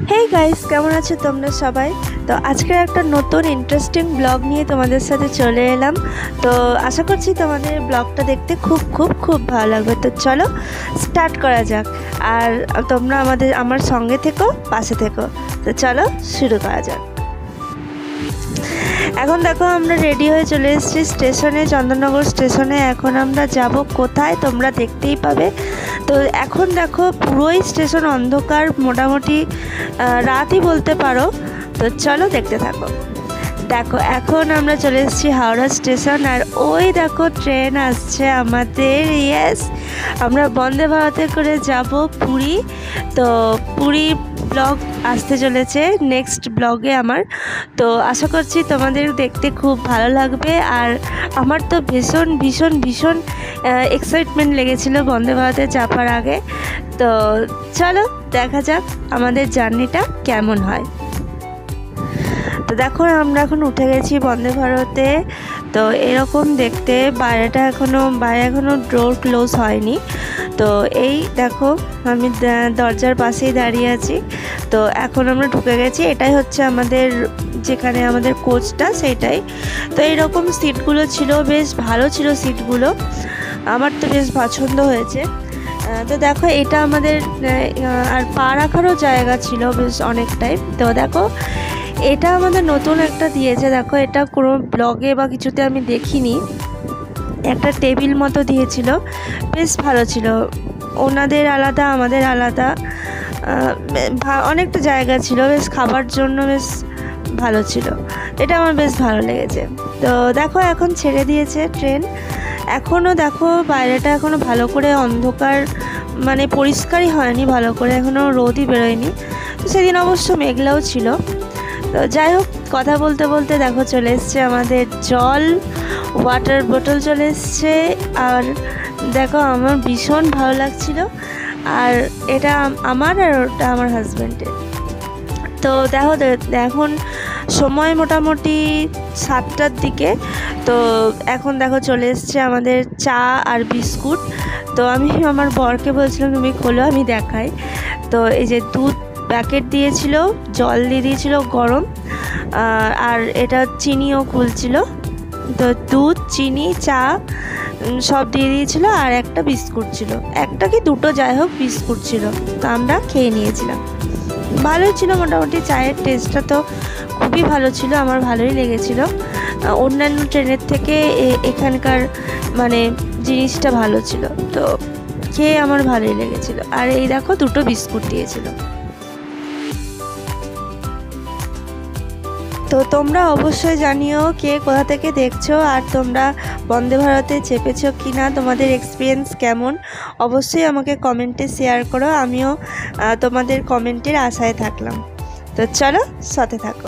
Hey guys, কেমন আছো তোমরা সবাই? তো আজকের একটা নতুন ইন্টারেস্টিং ব্লগ নিয়ে তোমাদের সাথে চলে এলাম। তো আশা করছি তোমাদের ব্লগটা দেখতে খুব খুব খুব ভালো লাগবে। তো চলো স্টার্ট করা যাক। আর তোমরা আমার সঙ্গে থেকো, পাশে থেকো। তো চলো শুরু করা যাক। এখন দেখো আমরা রেডি হয়ে চলে এসেছি স্টেশনে, চন্দননগর স্টেশনে। এখন আমরা যাব কোথায় তোমরা দেখতেই পাবে। তো এখন দেখো পুরোই স্টেশন অন্ধকার, মোটামুটি রাতই বলতে পারো। তো চলো দেখতে থাকো। দেখো এখন আমরা চলে এসেছি হাওড়া স্টেশন, আর ওই দেখো ট্রেন আসছে আমাদের। ইয়েস, আমরা বন্দে ভারতে করে যাব পুরী। তো পুরী ব্লগ আসতে চলেছে নেক্সট ব্লগে আমার। তো আশা করছি তোমাদের দেখতে খুব ভালো লাগবে। আর আমার তো ভীষণ ভীষণ ভীষণ এক্সাইটমেন্ট লেগেছিল বন্দে ভারতে চাপার আগে। তো চলো দেখা যাক আমাদের জার্নিটা কেমন হয়। তো দেখো আমরা এখন উঠে গেছি বন্দে ভারতে। তো এরকম দেখতে, বাইরে এখনও ডোর ক্লোজ হয়নি। তো এই দেখো আমি দরজার পাশেই দাঁড়িয়ে আছি। তো এখন আমরা ঢুকে গেছি। এটাই হচ্ছে আমাদের, যেখানে আমাদের কোচটা, সেইটাই। তো এইরকম সিটগুলো ছিল, বেশ ভালো ছিল সিটগুলো, আমার তো বেশ পছন্দ হয়েছে। তো দেখো এটা আমাদের আর পা রাখারও জায়গা ছিল বেশ অনেকটাই। তো দেখো এটা আমাদের নতুন একটা দিয়েছে। দেখো এটা কোনো ব্লগে বা কিছুতে আমি দেখিনি। একটা টেবিল মতো দিয়েছিল, বেশ ভালো ছিল। ওনাদের আলাদা, আমাদের আলাদা, অনেকটা জায়গা ছিল, বেশ খাবার জন্য বেশ ভালো ছিল। এটা আমার বেশ ভালো লেগেছে। তো দেখো এখন ছেড়ে দিয়েছে ট্রেন। এখনও দেখো বাইরেটা এখনও ভালো করে অন্ধকার, মানে পরিষ্কারই হয়নি ভালো করে, এখনও রোদই বেরোয়নি। তো সেদিন অবশ্য মেঘলাও ছিল। তো যাই হোক, কথা বলতে বলতে দেখো চলে এসছে আমাদের জল, ওয়াটার বোতল চলে এসছে। আর দেখো আমার ভীষণ ভালো লাগছিল। আর এটা আমার, আর ওটা আমার হাজব্যান্ডের। তো দেখো এখন সময় মোটামুটি 7টার দিকে। তো এখন দেখো চলে এসছে আমাদের চা আর বিস্কুট। তো আমি আমার বরকে বলছিলাম তুমি খোলো আমি দেখাই। তো এই যে দুধ প্যাকেট দিয়েছিল, জল দিয়ে দিয়েছিল গরম, আর এটা চিনিও খুলছিল। তো দুধ, চিনি, চা সব দিয়ে দিয়েছিল, আর একটা বিস্কুট ছিল, একটা কি দুটো যাই হোক বিস্কুট ছিল। তো আমরা খেয়ে নিয়েছিলাম, ভালোই ছিল মোটামুটি। চায়ের টেস্টটা তো খুবই ভালো ছিল, আমার ভালোই লেগেছিল। অন্যান্য ট্রেনের থেকে এখানকার মানে জিনিসটা ভালো ছিল। তো খেয়ে আমার ভালোই লেগেছিল। আর এই দেখো দুটো বিস্কুট দিয়েছিল। তো তোমরা অবশ্যই জানিও কে কোথা থেকে দেখছো, আর তোমরা বন্দে ভারতে চেপেছো কি না, তোমাদের এক্সপিরিয়েন্স কেমন, অবশ্যই আমাকে কমেন্টে শেয়ার করো। আমিও তোমাদের কমেন্টের আশায় থাকলাম। তো চলো সাথে থাকো।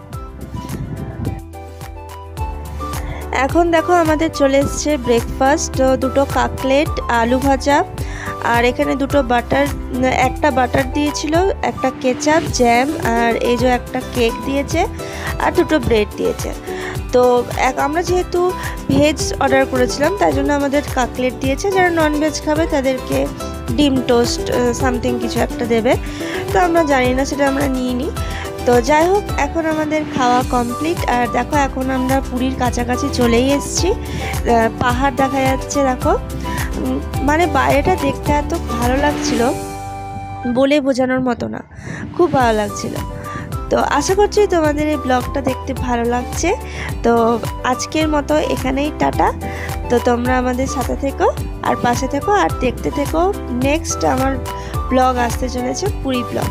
এখন দেখো আমাদের চলে এসছে ব্রেকফাস্ট। তো দুটো কাকলেট, আলু ভাজা, আর এখানে দুটো বাটার, একটা বাটার দিয়েছিল, একটা কেচাপ, জ্যাম, আর এই যে একটা কেক দিয়েছে, আর দুটো ব্রেড দিয়েছে। তো আমরা যেহেতু ভেজ অর্ডার করেছিলাম, তাই জন্য আমাদের কাকলেট দিয়েছে। যারা নন ভেজ খাবে তাদেরকে ডিম টোস্ট সামথিং কিছু একটা দেবে। তো আমরা জানি না, সেটা আমরা নিইনি। তো যাই হোক, এখন আমাদের খাওয়া কমপ্লিট। আর দেখো এখন আমরা পুরীর কাছাকাছি চলেই এসেছি। পাহাড় দেখা যাচ্ছে দেখো, মানে বাইরেটা দেখতে এত ভালো লাগছিল, বলে বোঝানোর মতো না, খুব ভালো লাগছিল। তো আশা করছি তোমাদের এই ব্লগটা দেখতে ভালো লাগছে। তো আজকের মতো এখানেই টাটা। তো তোমরা আমাদের সাথে থেকো আর পাশে থেকো আর দেখতে থেকো। নেক্সট আমার ব্লগ আসতে চলেছে পুরী ব্লগ।